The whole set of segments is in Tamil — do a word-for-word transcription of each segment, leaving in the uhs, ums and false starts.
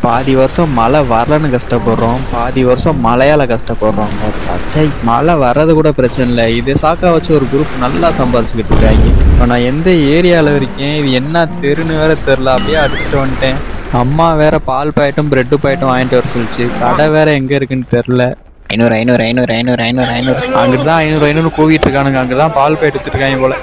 பாதி வருஷம் மழை வரலன்னு கஷ்டப்படுறோம், பாதி வருஷம் மழையால் கஷ்டப்படுறோம். அச்சை, மழை வர்றது கூட பிரச்சனை இல்லை, இது சாக்கா வச்சு ஒரு குரூப் நல்லா சம்பாதிச்சுக்கிட்டு இருக்காங்க. இப்போ நான் எந்த ஏரியாவில் இருக்கேன், இது என்ன தெருன்னு வேற தெரில, அப்படியே அடிச்சுட்டு வந்துட்டேன். அம்மா வேற பால் பாக்கெட்டும் பிரெட்டு பாக்கெட்டும் வாங்கிட்டு வர சொல்லிச்சு. கடை வேற எங்கே இருக்குன்னு தெரில. ஐநூறு ஐநூறு ஐநூறு ஐநூறு ஐநூறு ஐநூறு அங்கிட்டு தான் ஐநூறு ஐநூறு கூவிட்டு இருக்கானுங்க. அங்கே தான் பால் பாக்கெட் எடுத்துருக்காங்க போல.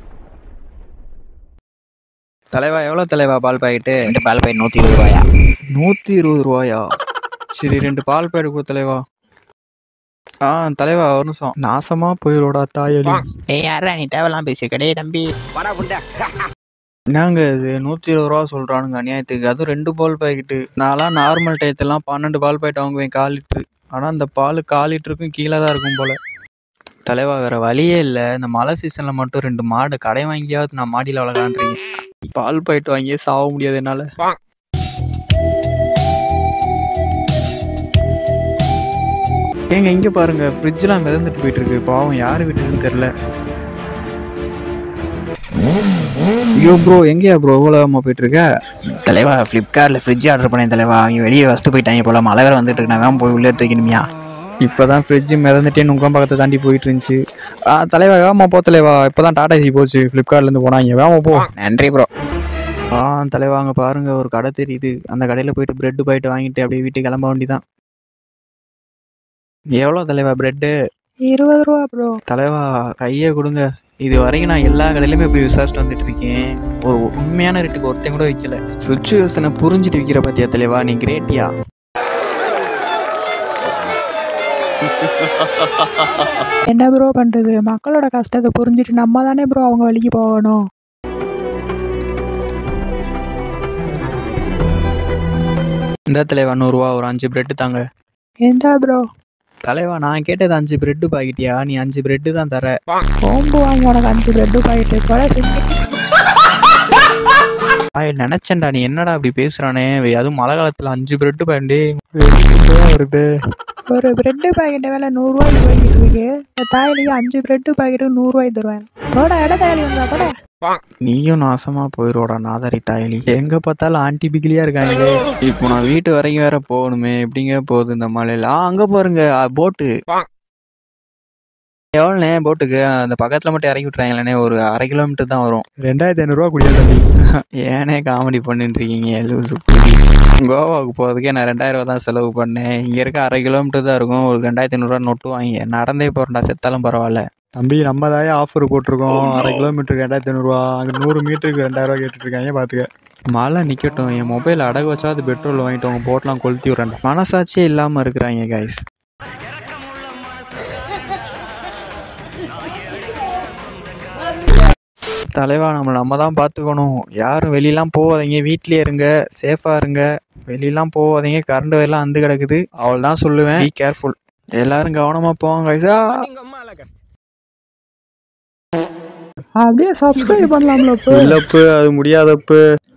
தலைவா எவ்வளோ தலைவா பால் பாக்கெட்டு? ரெண்டு பால் பாக்கெட் நூற்றி இருபது ரூபாயா? நூற்றி இருபது ரூபாயா? சரி, ரெண்டு பால் பாக்கெட் கொடு தலைவா. ஆ தலைவா ஒரு நிமிஷம். நாசமா போயிரோடா தாயலி. ஏய் யாரா நீ தேவையெல்லாம் பேசி கிடையாது தம்பி. என்னங்க இது நூற்றி இருபது ரூபா சொல்கிறானுங்க அநியாயத்துக்கு, அதுவும் ரெண்டு பால் பாக்கெட்டு. நான்லாம் நார்மல் டயத்தெல்லாம் பன்னெண்டு பால் பாக்கெட் வாங்குவேன் கால் லிட்ரு. ஆனால் அந்த பால் கால் லிட்டருக்கும் கீழே தான் இருக்கும் போல். தலைவா வேறு வழியே இல்லை, இந்த மழை சீசனில் மட்டும் ரெண்டு மாடு கடை வாங்கியாவது நான் மாடியில் வளர்க்கான்றீங்க. பால் பாக்கெட் வாங்கியே சாக முடியாது என்னால். ஏங்க இங்கே பாருங்க, ஃப்ரிட்ஜெலாம் மிதந்துட்டு போயிட்டு இருக்கு. பாவம் யார் வீட்டுக்குன்னு தெரில. ஐயோ ப்ரோ, எங்கேயா ப்ரோ இவ்வளோமா போயிட்டு இருக்க? தலைவா ஃப்ளிப்கார்ட்டில் ஃப்ரிட்ஜ் ஆர்டர் பண்ணேன் தலைவா. அவங்க வெளியே வச்சுட்டு போயிட்டாங்க போல, மழை வேறு வந்துட்டு இருக்கு. நான் போய் உள்ளே எடுத்துக்கணுமியா? இப்போ தான் ஃப்ரிட்ஜு மிதந்துட்டே உங்கள் பக்கத்தை தாண்டி போயிட்டு இருந்துச்சு. ஆ தலைவா வேமா போ தலைவா. இப்போ தான் டாடா ஏசி போச்சு, ஃப்ளிப்கார்ட்லேருந்து போனாங்க. வேமா போ. நன்றி ப்ரோ. ஆ தலைவா அங்கே பாருங்க ஒரு கடை தெரியுது, அந்த கடையில் போயிட்டு ப்ரெட்டு பாயிட்டு வாங்கிட்டு அப்படியே வீட்டுக்கு கிளம்ப வேண்டி தான். எவ்வளோ தலைவா ப்ரெட்டு? இருபது ரூபா ப்ரோ. தலைவா கையை கொடுங்க. இது வரைக்கும் நான் எல்லா கடையிலுமே போய் விசாரிச்சுட்டு வந்துட்டு இருக்கேன், ஒரு உண்மையான ரேட்டுக்கு ஒருத்தன் கூட விற்கல. சுச்சுவேஷனை புரிஞ்சுட்டு விற்கிற பார்த்தியா தலைவா, நீ கிரேட்டியா? என்ன ப்ரோ பண்ணுறது, மக்களோட கஷ்டத்தை புரிஞ்சுட்டு நம்ம தானே ப்ரோ அவங்க வழிக்கு போகணும். இந்த தலைவா நூறுரூவா ஒரு அஞ்சு பிரெட்டு தாங்க. எந்தா ப்ரோ? தலைவா நான் கேட்டது அஞ்சு பிரெட்டு பாக்கிட்டியா, நீ அஞ்சு பிரெட்டு தான் தர. ஓம்பு வாங்கி உனக்கு அஞ்சு பிரெட்டு பாக்கிட்டு கூட நினைச்சேன்டா, நீ என்னடா அப்படி பேசுறானே, அதுவும் மழை காலத்தில் அஞ்சு பிரெட்டு பாண்டி வருது. ஒரு பிரெட்டு பாக்கெட்டு வேலை நூறுரூவாய்க்கு போய்கிட்டு இருக்கு. இந்த தாயிலேயே அஞ்சு பிரெட்டு பாக்கெட்டு நூறுரூவாய்க்கு தருவேன். போட இட தாயலி வந்தா கூட. நீயும் நாசமா போயிடுவோடா நாதாரி தாயலி. எங்க பார்த்தாலும் ஆன்டி பிகிலியா இருக்காங்களே. இப்போ நான் வீட்டு வரைக்கும் வேற போகணுமே, எப்படிங்க போகுது இந்த மழையில? அங்க பாருங்க போட்டு. எவ்வளோண்ணே போட்டுக்கு? அந்த பக்கத்துல மட்டும் இறக்கி விட்டுறாங்களே, ஒரு அரை கிலோமீட்டர் தான் வரும். ரெண்டாயிரத்தி ஐநூறுரூவா குடியாது. ஏனே காமெடி பண்ணிட்டு இருக்கீங்க லூசு. கோவாவுக்கு போகிறதுக்கே நான் ரெண்டாயிரம் ரூபா தான் செலவு பண்ணேன். இங்கே இருக்க அரை கிலோமீட்டர் தான் இருக்கும். ஒரு ரெண்டாயிரத்தி ஐநூறுரூவா நொட்டு வாங்கி நடந்தே போகிறேன்டா, செத்தாலும் பரவாயில்ல. தம்பி நம்ம தாயே ஆஃபர் போட்டிருக்கோம், அரை கிலோமீட்டருக்கு ரெண்டாயிரத்தி ஐநூறுரூவா, அங்கே நூறு மீட்டருக்கு ரெண்டாயிரரூவா கேட்டுட்ருக்காங்க பார்த்துக்க. மழை நிற்கட்டும், என் மொபைல் அடகு வச்சாது பெட்ரோல் வாங்கிட்டு அவங்க போட்டெலாம் கொளுத்தி விட்றேன்டா. மனசாட்சியே இல்லாமல் இருக்கிறாங்க கைஸ். தலைவா நம்மளை நம்ம தான் பார்த்துக்கணும். யாரும் வெளியெலாம் போகாதீங்க, வீட்லேயே இருங்க, சேஃபாக இருங்க. வெளியெலாம் போகாதீங்க, கரண்ட் வயலாம் வந்து கிடக்குது, அவள் தான் சொல்லுவேன். பி கேர்ஃபுல், எல்லாரும் கவனமாக போவாங்க கைஸா. அப்படியே சப்ஸ்கிரைப் பண்ணலாம்ல. இல்லப்பு அது முடியாதப்பு.